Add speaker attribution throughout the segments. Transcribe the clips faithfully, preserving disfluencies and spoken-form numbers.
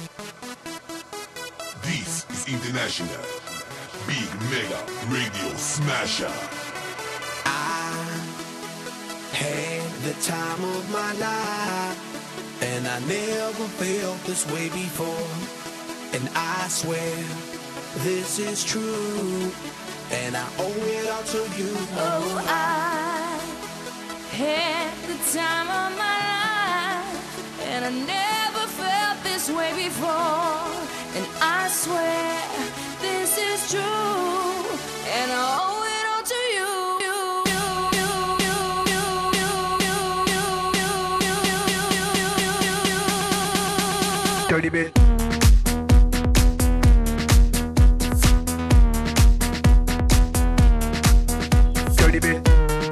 Speaker 1: This is International Big Mega Radio Smasher.
Speaker 2: I had the time of my life, and I never felt this way before. And I swear this is true, and I owe it all to you.
Speaker 3: Oh, I had the time of my life, and I never felt this way before. And I swear this is true, and I owe it all to you.
Speaker 4: Dirty bit. Dirty bit.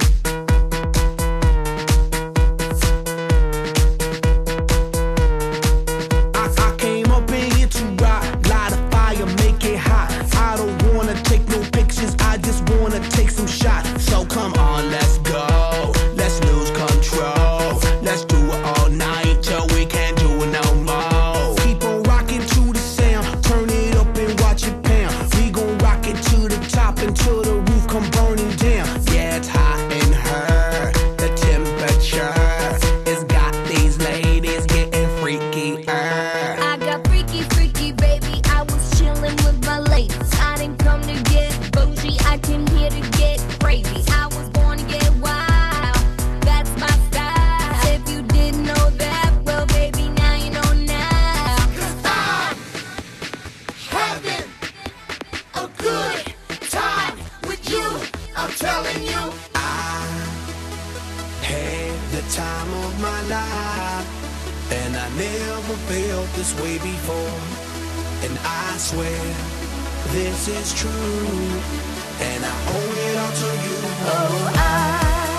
Speaker 2: Take some shots, so come on, let's go. Let's lose control. Let's do it all night till we can't do it no more. Keep on rocking to the sound, turn it up and watch it pound. We gon' rock it to the top until the roof come burning down. Yeah, it's hot in her. The temperature has got these ladies getting freaky.
Speaker 3: I got freaky, freaky, baby. I was chilling with my ladies. I didn't come to get bougie. I came here to get crazy. I was born to get wild. That's my style. If you didn't know that, well, baby, now you know now. 'Cause I'm having a good time with you. I'm telling you.
Speaker 2: I had the time of my life, and I never felt this way before. And I swear this is true, and I owe it all to you.
Speaker 3: Oh, I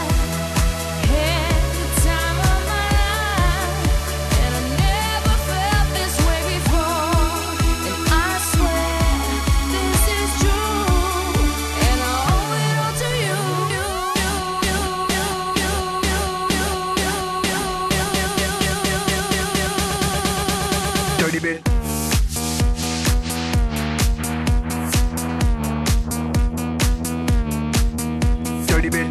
Speaker 3: had the time of my life, and I never felt this way before. And I swear this is true, and I owe it all to you.
Speaker 4: Dirty bit. Dirty bit.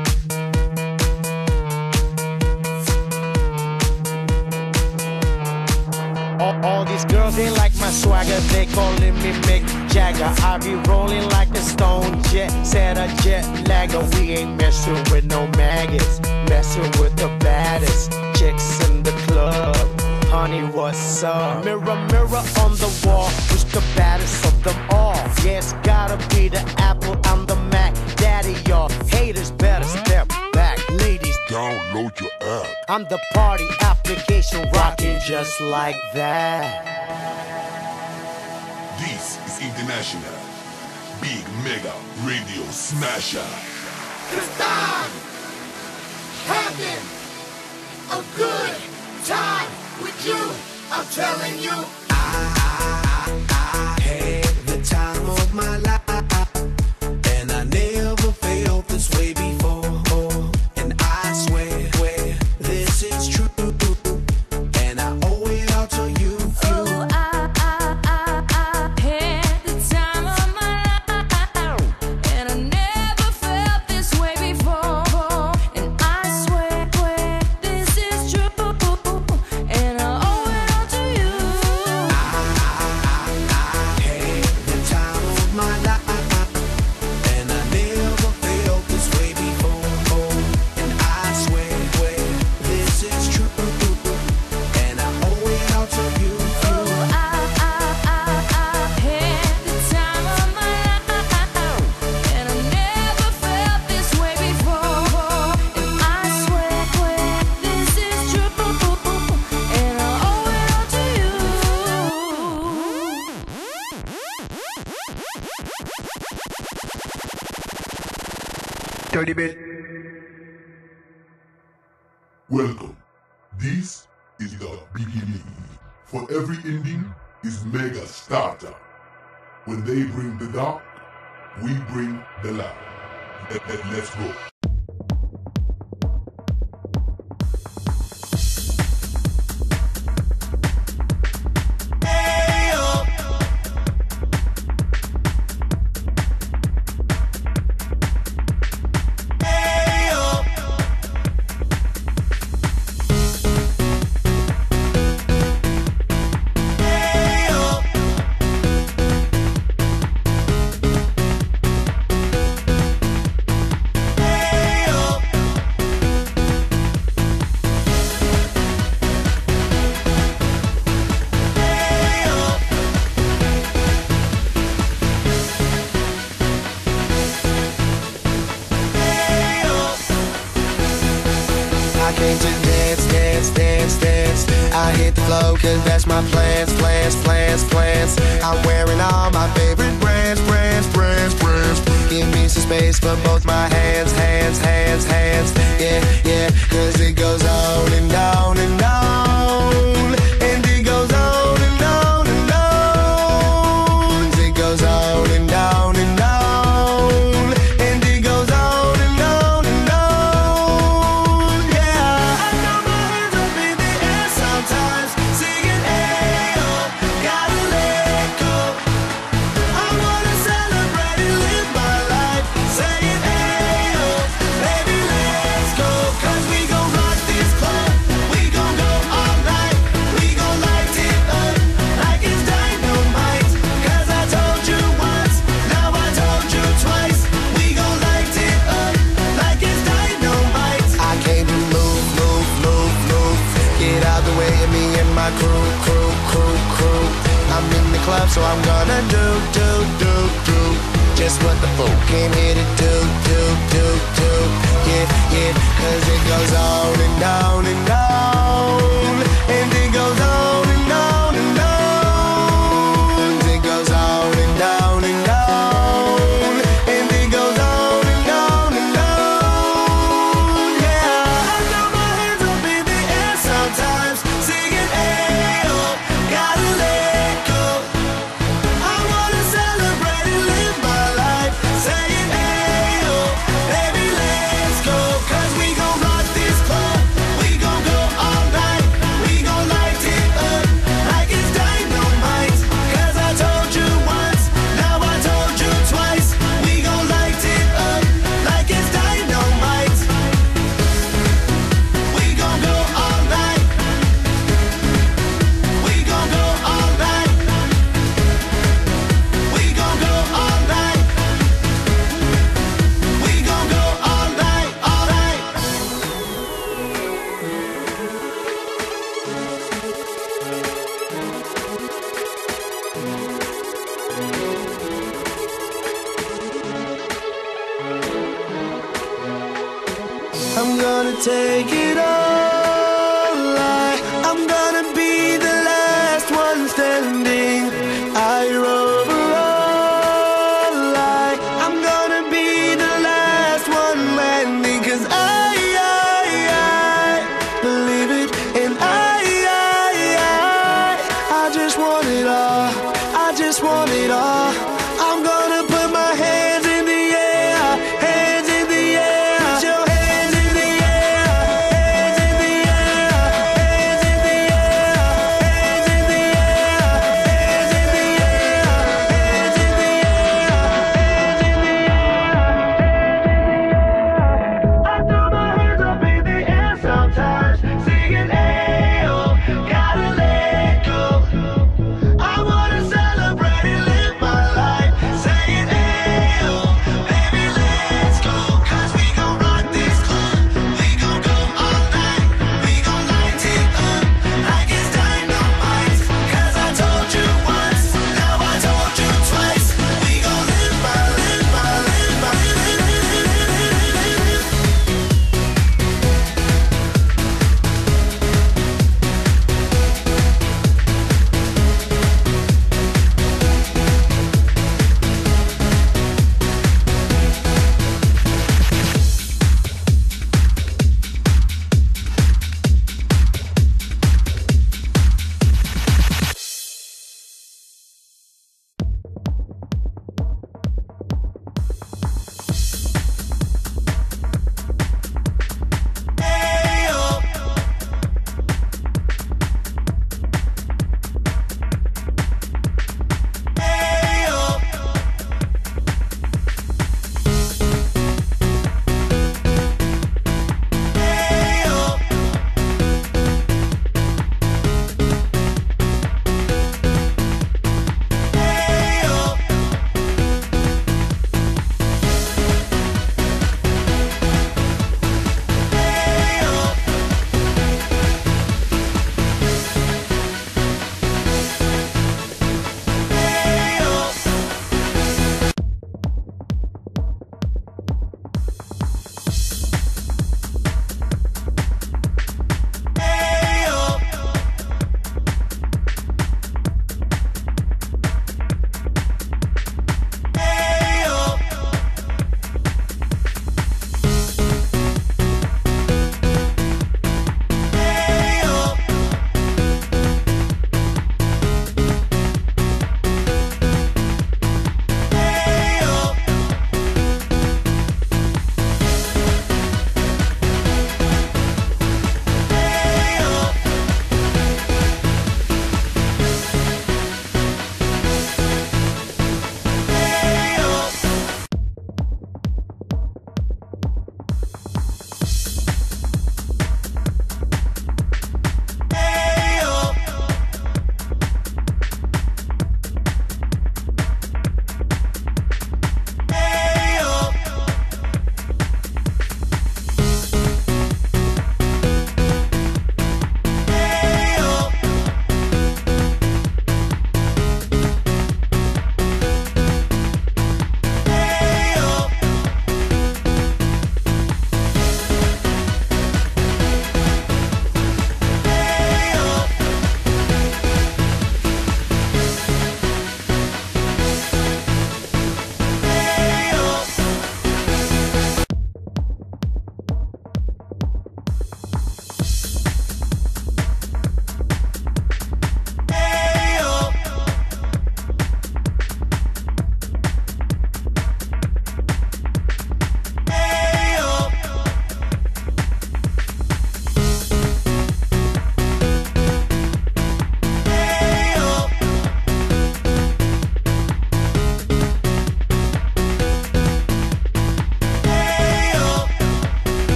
Speaker 5: All, all these girls, they like my swagger. They calling me Mick Jagger. I be rolling like a stone jet, set a jet lagger. We ain't messing with no maggots, messing with the baddest chicks in the club. Honey, what's up? Mirror, mirror on the wall, who's the baddest of them all? Yeah, it's gotta be the Apple, I'm the Mac. Daddy, y'all haters better step back. Ladies,
Speaker 1: Download your app.
Speaker 5: I'm the party application rocking just like that.
Speaker 1: This is International Big Mega Radio Smasher.
Speaker 3: 'Cause I'm having a good time with you. I'm telling you.
Speaker 2: I had the time of my life, and I never felt this way before. And I swear, swear this is true, and I owe it all to you.
Speaker 3: Oh, I, I, I, I had the time of my life, and I never felt this way before. And I swear, swear this is true, and I owe it all to you.
Speaker 2: I had the time of my life, and I never felt this way before. And I swear, swear this is true, and I owe it all to you.
Speaker 3: Oh, I, I, I, I had the time of my life, and I never felt this way before. And I swear, swear this is true, and I owe it all to you.
Speaker 4: Dirty bit.
Speaker 1: Welcome. This is the beginning. For every ending is mega starter. When they bring the dark, we bring the light. Let, let, let's go.
Speaker 6: the flow, cause that's my plans, plans, plans, plans. I'm wearing all my favorite brands, brands, brands, brands. Give me some space for both my hands, hands, hands, hands. Yeah, yeah, cause it goes on and on and on. And it goes on and on and on. It goes on and on and on. And it goes on and on and on. Yeah, I got my hands up in the air sometimes, singing, ayo, gotta let go. I wanna celebrate and live my life, saying, ayo, baby, let's go. Cause we gon' rock this club, we gon' go all night, we gon' light it up like it's dynamite. Cause I told you once, now I told you twice, we gon' light it up like it's dynamite. I came to move, move, move, move, get out the way of me and my crew, crew, crew, crew. I'm in the club, so I'm gonna do, do, do, do just what the fool came here to do, do, do, do. Yeah, yeah, cause it goes on and on and on. And it goes on and on and on. It goes on and on and on. And it goes on and on and on. Yeah, I got my hands up in the air sometimes, singing, ayo, gotta let go. I wanna celebrate and live my life, saying, ayo, baby, let's go. Cause we gon' rock this club, we gon' go all night, we gon' light it up like it's dynamite. Cause I told you once, now I told you twice, we gon' light it up like it's dynamite. We gon' go all night, we gon' go all night, we gon' go all night, we gon' go all night, all night. I'm gonna take it all. I, I'm gonna be the last one standing. I overall. I, I'm gonna be the last one landing. Cause I, I, I believe it. And I, I, I, I just want it all. I just want it all.